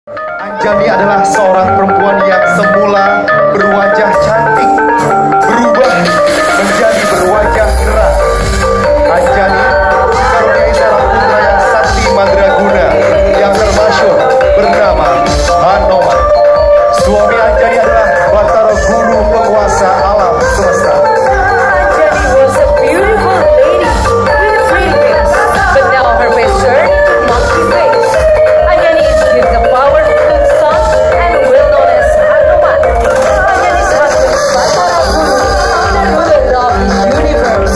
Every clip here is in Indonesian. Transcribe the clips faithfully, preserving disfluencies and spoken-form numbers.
Anjani adalah seorang perempuan yang semula berwajah cantik, berubah menjadi berwajah gerah. Anjani dikaruniai seorang putra yang sakti mandraguna yang termasyhur bernama Hanoman. Suami Anjani adalah Batara Guru penguasa alam semesta. Anjani was a beautiful lady with three wings, but now her face turned to monkey face. Anjani is the powerful son and well known as Hanuman. Anjani's husband is Batara Guru, the ruler of the universe.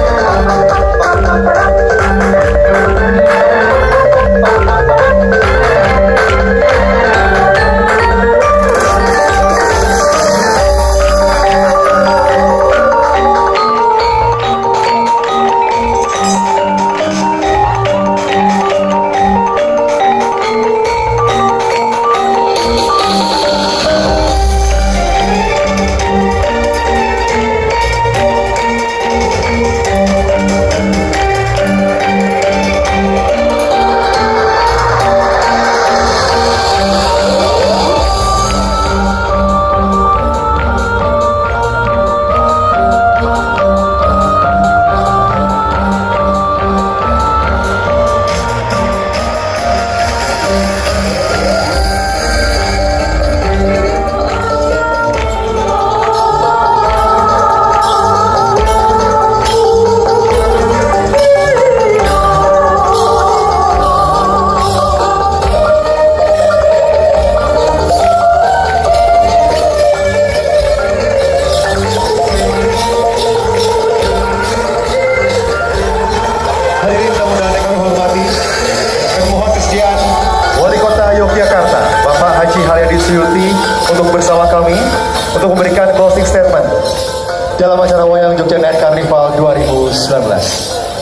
Yogyakarta, Bapak Haji Haryadi Suyuti untuk bersama kami untuk memberikan closing statement dalam acara Wayang Jogja Night Carnival dua ribu sembilan belas.